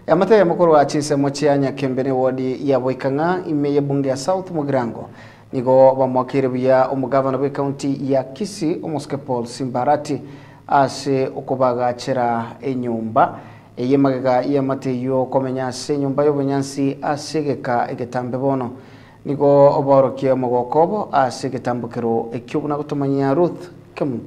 Amate ya mukuru wa chinse mochia Nyakembene wadi ya Boikanga ime ya bunge ya South Mugirango. Nigo bamwakire bya umugavana wa county ya Kisii Omoske Paul Simbarati ase okubaga chera enyumba eyemagaga yamate yo komenya se nyumba y'obunyansi asegeka egetambe bono. Nigo oborokie mugokobo ase getambukiro ekyubuna gutomanya Ruth Kemuntu.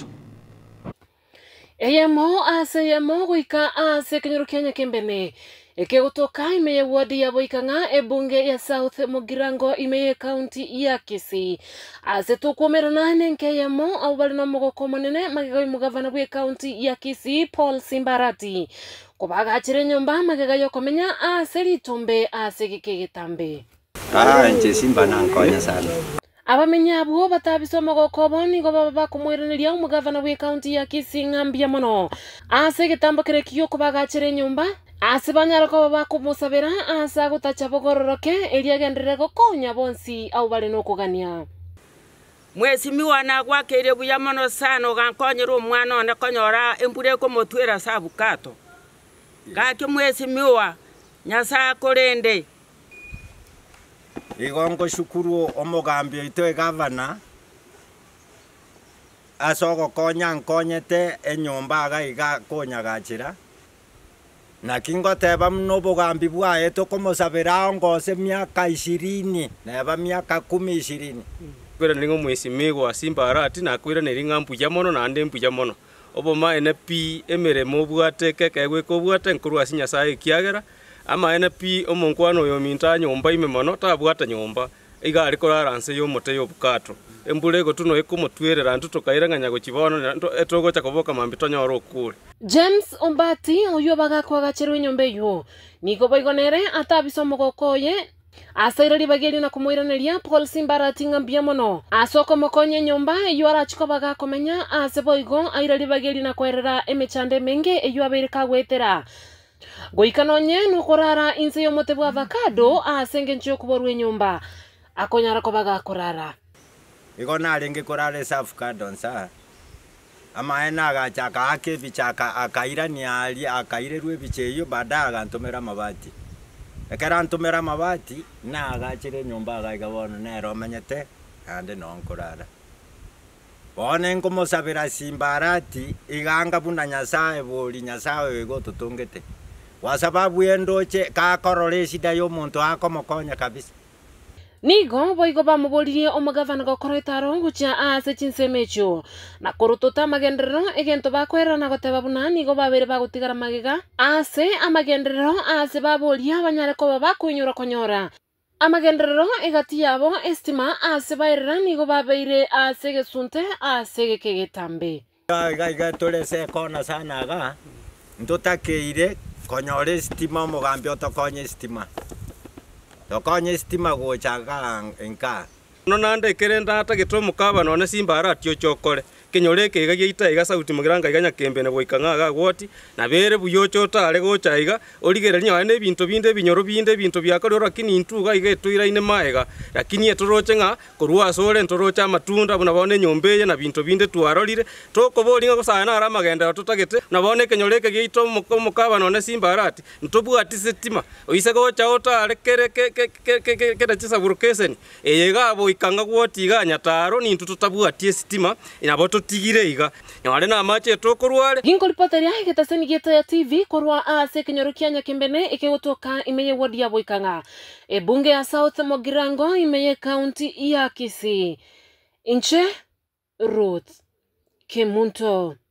Eyemo guika ase kenyoro kia Nyakembene eke gutoka ime wadi ya Boikanga ebunge ya South Mugirango ime county ya Kisii ase tukumero nane nke yemo au bali no mogoko manene magega mugavana bwe county ya Kisii Paul Simbarati kubaga achire nyumba magega yo komenya ase litombe ase gekegetambe nje simba nankonya sana abamenya abo batabiso mogoko boni go baba kumwereneria umugavana bwe county ya Kisii ngambia mono ase getambo kerekio kubaga achire nyumba asibanyara ko baba kumusabira asa gutacha bogororoke eliagendere gokonya bonsi au bali no kugania mwesi miwana gwakere buya mono sana gankonyera omwana one konyora embure ko motwera sabukato gake mwesi miwa nyasa korende igongo shukuru omugambi ito gavana asogo konya nkonyete enyumba ga konya gachira na kingo teba mno bogambi bwae to komosabira ngose miaka 20 neba miaka 10-20 kwera ningo mwesi mego Simba Arati na kwera neringa mpuja mono na ande mpuja mono oboma NP emeremo bwate kekegwe ko bwate nkuru asinya sae kiagera ama NP omonkwano yo minta nyomba ime mono tabwata nyomba iga ariko raranse yo mote yo bukato embule go tuno ekomotwerera ntuto kairanganya go kibono etogo chakoboka mambito nyoro kule James Ombati oyo baga kwagachirwe nyombe yo niko boigonere atabiso mogokoye asairari bageli na kumwiraneria Paul Simbarati ngambia mono asoko mokonye nyomba iyo arachiko baga komenya ase boigo airari bageli na kwerera emechande menge iyo abereka gwetera goikanonye nukorara inse yo mote bwa avocado asenge nchyo kuborwe nyomba akonyara ko baga korara igona alinge korare avocado nsa ama ena agachaka ake bichaka akairani ali akairerwe bicheyo badaga ntomera mabati ekara ntomera mabati na agachire nyumba agaigabono nero menyete ande nonkorara bone ngomosabira Simbarati iganga buna nyasaye boli nyasaye go tutungete wasababu endoche ka korore shida yo muntu akomokonya kabisa nigo boigo bamubolirie omugavana gokoretaro gucha ase chinsemecho na korotota magenderero egento bakwera na goteba buna nigo babere bagutigara magega ase amagenderero ase babolia banyare ko bakunyura konyora amagenderero egati yabo estima ase bairera nigo babeire ase gesunte ase gekegetambe ga tolese kona sana ga ndotakeire konyore estima mugambi otokonye estima dokonye estima gochaga enka no nande kerenda ata gitomo kaba none Simba Arati ochokore kenyoreke igagiita iga Sauti Mugiranga iga Nyakembene Boikanga ga gwoti na bere buyochota ale gochaiga origeranya ane bintu binde binyoro binde bintu byakore rakini ntuga igetuira ine maega lakini etorochenga korwa sore ntorocha matunda buna bone nyombeye na bintu binde tuarorire tokobolinga gosana ara magenda tutagete na bone kenyoreke giito mukaba none Simba Arati ntobwati setima oise gocha ota ale kere chisa burukeseni eyega Boikanga gwoti iga Nyataro ni ntutabwati sitima inaboto tigire iga nyare na mache tokorware ginko ripoteria getaseni geta ya TV korwa ase kenyoro kia Nyakembene ekegotoka imeye wadi ya Boikanga ebunge ya South Mugirango imeye county ya Kisii inche Ruth Kemuntu.